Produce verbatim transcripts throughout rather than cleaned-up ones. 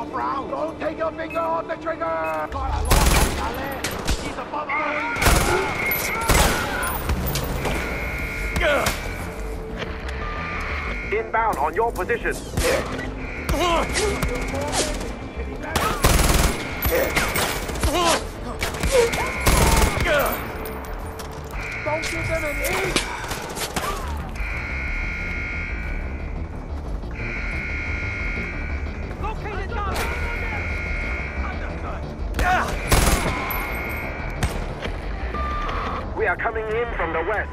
off round. Don't take your finger on the trigger. Got a lock on Dale. He's above us. Inbound on your position. Don't give them an inch! Located down! We are coming in from the west.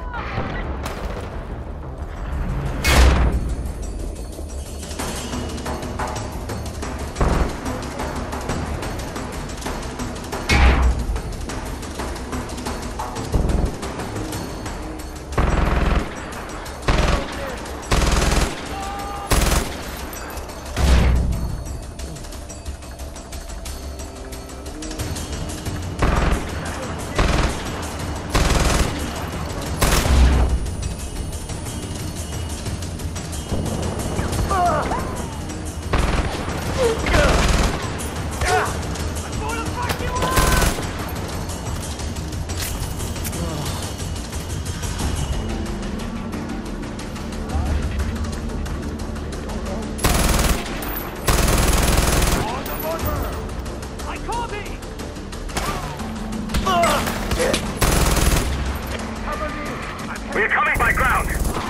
We're coming by ground.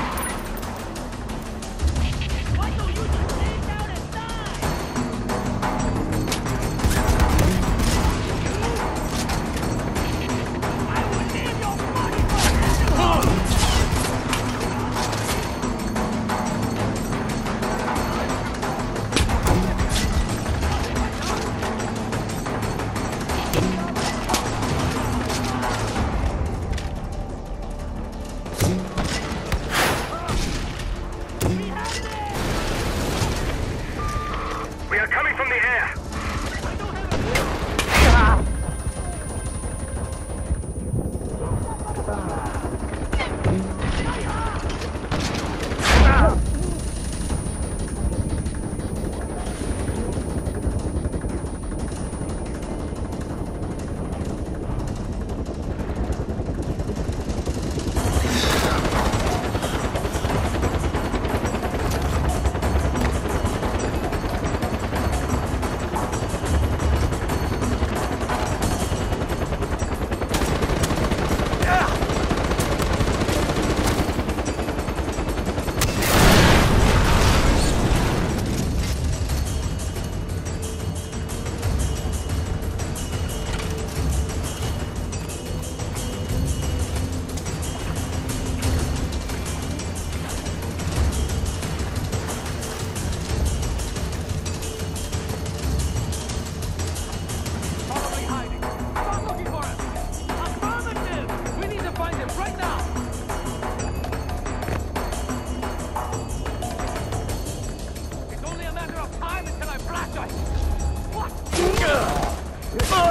Why don't you just lay down and die? I will leave your body We are coming from the air. What?